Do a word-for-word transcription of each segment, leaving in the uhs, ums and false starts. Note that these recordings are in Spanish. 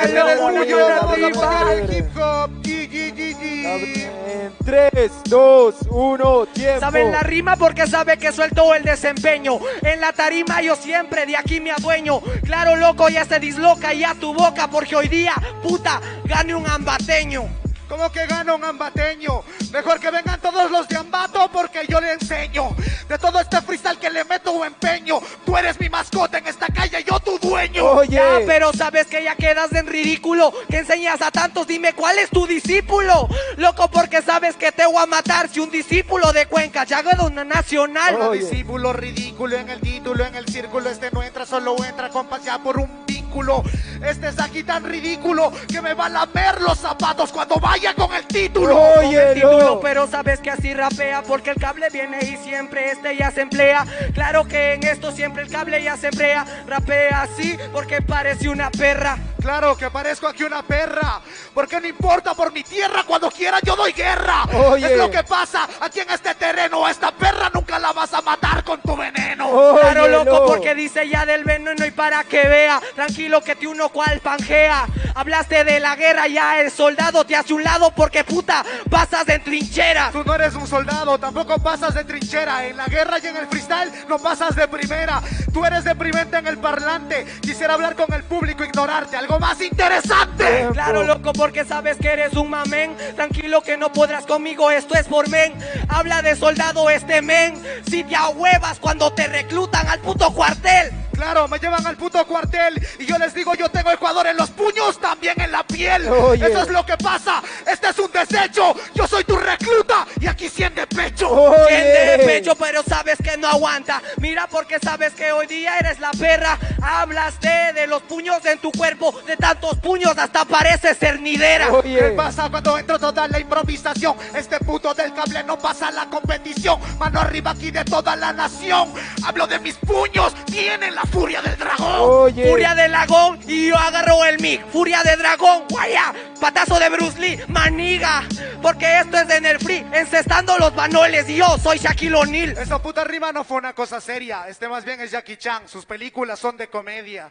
Suéltalo, el puño, buena vamos a rima. apoyar el hip hop. G, G, G, G. En tres, dos, uno, tiempo. Saben la rima porque sabe que suelto el desempeño. En la tarima yo siempre de aquí me adueño. Claro, loco, ya se disloca ya tu boca porque hoy día, puta, gane un ambateño. ¿Cómo que gana un ambateño? Mejor que vengan todos los de Ambato porque yo le enseño. De todo este freestyle que le meto empeño. Tú eres mi mascota en esta calle, yo tu dueño. Oye. Ya, pero sabes que ya quedas en ridículo. Que enseñas a tantos, dime cuál es tu discípulo. Loco, porque sabes que te voy a matar. Si un discípulo de Cuenca ya de una nacional. Un discípulo ridículo en el título, en el círculo. Este no entra, solo entra compas ya por un vínculo. Este es aquí tan ridículo que me va a lamer los zapatos cuando vaya con el título. Oye, Con el título, no. pero sabes que así rapea porque el cable viene y siempre este ya se emplea. Claro que en esto siempre el cable ya se emplea. Rapea así porque parece una perra. Claro que parezco aquí una perra, porque no importa por mi tierra, cuando quiera yo doy guerra. Oye. Es lo que pasa aquí en este terreno, a esta perra nunca la vas a matar con tu veneno. Oye, Claro, loco, no. porque dice ya del veneno y para que vea. Tranquilo que te uno cual pangea. Hablaste de la guerra, ya el soldado te hace un lado porque puta, pasas en trinchera. Tú no eres un soldado, tampoco pasas de trinchera. En la guerra y en el freestyle no pasas de primera. Tú eres deprimente en el parlante. Quisiera hablar con el público, ignorarte, algo más interesante. Claro, loco, porque sabes que eres un mamén. Tranquilo que no podrás conmigo, esto es por men. Habla de soldado este men. Si te ahuevas cuando te reclutan al puto cuartel. Claro, me llevan al puto cuartel y yo les digo, yo tengo Ecuador en los puños, también en la piel. Oye. Eso es lo que pasa, este es un desecho. Yo soy tu recluta y aquí cien de pecho. Oye. Tiene de pecho, pero sabes que no aguanta. Mira porque sabes que hoy día eres la perra. Hablaste de los puños en tu cuerpo. De tantos puños hasta pareces cernidera. Oye. ¿Qué pasa cuando entro toda la improvisación? Este puto del cable no pasa la competición. Mano arriba aquí de toda la nación. Hablo de mis puños, tienen la furia del dragón. Oye. Furia de dragón y yo agarro el mic. Furia de dragón, guaya. Patazo de Bruce Lee, maniga. Porque esto es de en el free, encestando los banoles. Y yo soy Shaquille O'Neal. Esa puta rima no fue una cosa seria. Este más bien es Jackie Chan. Sus películas son de comedia.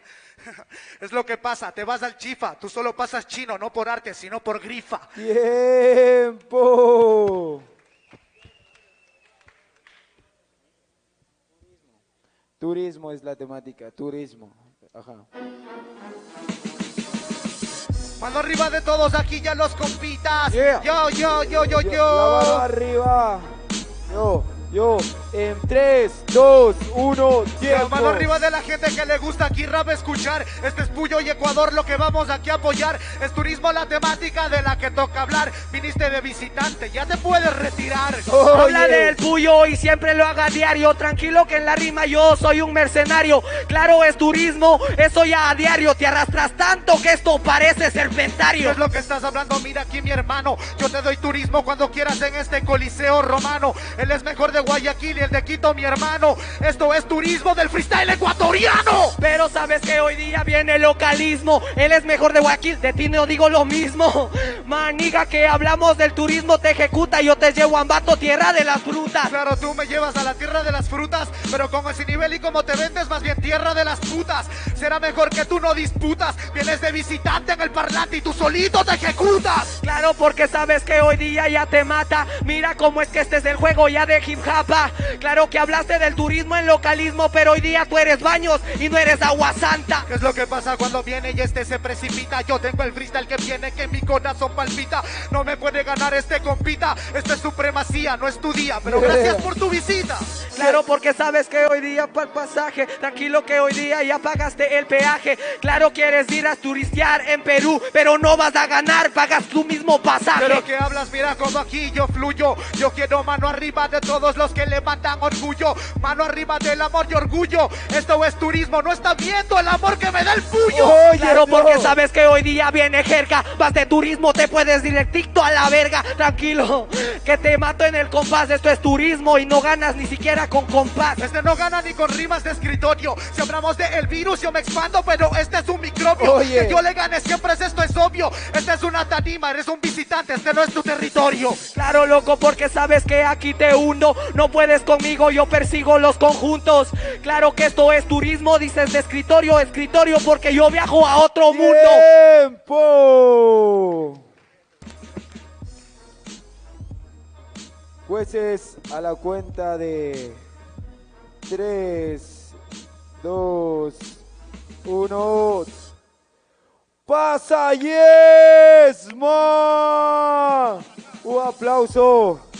Es lo que pasa, te vas al chifa. Tú solo pasas chino, no por arte, sino por grifa. Tiempo. Turismo es la temática, turismo. Ajá. Mano arriba de todos, aquí ya los compitas. Yeah. Yo, yo, yo, yo, La mano yo. arriba. Yo, yo. En tres, dos, uno, La tiempo. mano arriba de la gente que le gusta aquí rap escuchar. Este es Puyo y Ecuador, lo que vamos aquí a apoyar. Es turismo la temática de la que toca hablar. Viniste de visitante, ya te puedes retirar. Oye. Habla del Puyo y siempre lo haga diario. Tranquilo que en la rima yo soy un mercenario. Claro, es turismo, eso ya a diario. Te arrastras tanto que esto parece ¿Qué serpentario. es lo que estás hablando? Mira aquí mi hermano. Yo te doy turismo cuando quieras en este coliseo romano. Él es mejor de Guayaquil y el de Quito mi hermano. Esto es turismo del freestyle ecuatoriano. Pero sabes que hoy día viene el localismo. Él es mejor de Guayaquil, de ti no digo lo mismo. Maniga que hablamos del turismo, te ejecuta. Yo te llevo a Ambato, tierra de las frutas. Claro, tú me llevas a la tierra de las frutas, pero con ese nivel y como te vendes, más bien tierra de las putas. Será mejor que tú no disputas. Vienes de visitante en el parlante y tú solito te ejecutas. Claro, porque sabes que hoy día ya te mata. Mira cómo es que este es el juego ya de hip hop. Claro que hablaste del turismo en localismo, pero hoy día tú eres baños y no eres agua santa. ¿Qué es lo que pasa cuando viene y este se precipita? Yo tengo el freestyle que viene, que mi corazón palpita. No me puede ganar este compita. Esto es supremacía, no es tu día, pero gracias por tu visita. Claro, porque sabes que hoy día para el pasaje. Tranquilo que hoy día ya pagaste el peaje. Claro, quieres ir a turistear en Perú, pero no vas a ganar, pagas tu mismo pasaje. Pero que hablas, mira como aquí yo fluyo. Yo quiero mano arriba de todos los que levantan orgullo. Mano arriba del amor y orgullo. Esto es turismo, no está viendo el amor que me da el puño. Oye, Claro, no. porque sabes que hoy día viene jerga. Vas de turismo, te puedes directito a la verga. Tranquilo, que te mato en el compás. Esto es turismo y no ganas ni siquiera con compás. Este no gana ni con rimas de escritorio. Si hablamos de el virus yo me expando, pero este es un microbio. Oye. Que yo le gane siempre es esto es obvio. Este es una tarima, eres un visitante, este no es tu territorio. Claro, loco, porque sabes que aquí te hundo. No puedes conmigo, yo persigo los conjuntos. Claro que esto es turismo, dices de escritorio, escritorio, porque yo viajo a otro mundo. ¡Tiempo! Jueces, a la cuenta de tres, dos, uno. ¡Pasa Yesma! Un aplauso.